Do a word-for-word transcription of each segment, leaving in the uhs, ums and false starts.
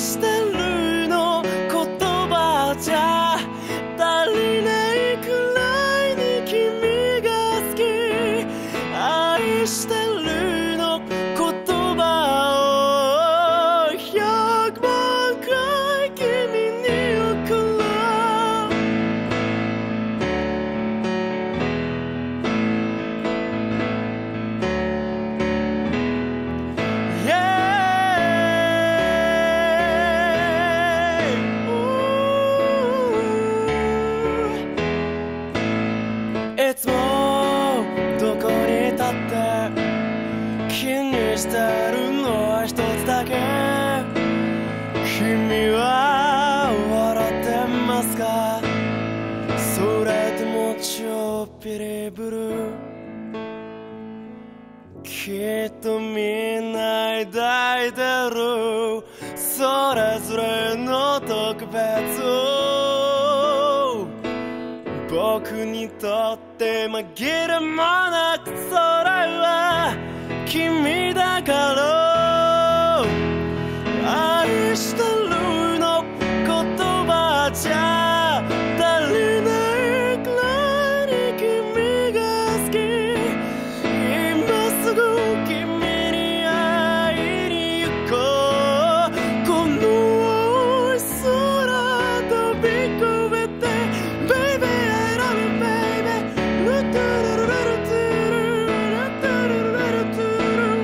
してるの言葉じゃ足りないくらいに君が好き。愛してるの言葉をひゃくまんくらい君に送ろう。いつもどこにいたって気にしてるのは一つだけ。君は笑ってますか？それともちょっぴりブルー。きっとみんな抱いてるそれぞれの特別を。僕にとって紛れもなくそれは君だから。愛してるの言葉じゃ足りないくらいに君が好き。今すぐ君に会いに行こう。この青い空飛び越えて Baby I love you baby ルトゥルルルルトゥルルトゥルルルルトゥ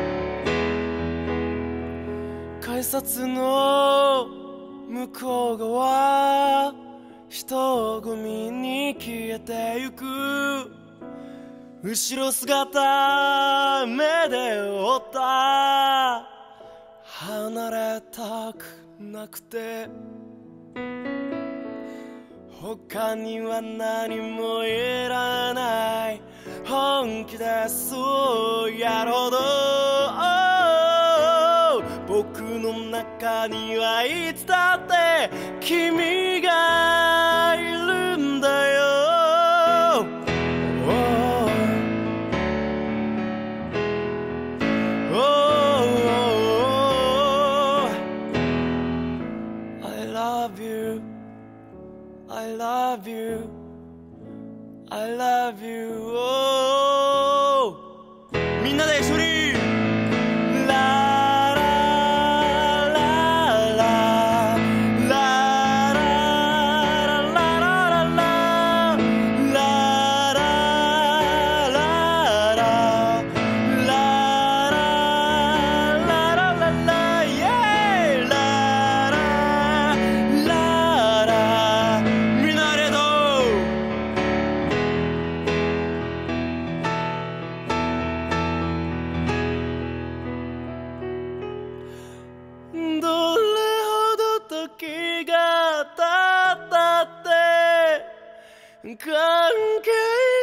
ル。改札の向こう側人混みに消えてゆく。後ろ姿目で追った。離れたくなくて他には何もいらない。本気でそうやるほど僕の中にはいつだって君がいるんだよ。I love you I love you I love you、oh、みんなで一緒にララララララララララ時が経ったって関係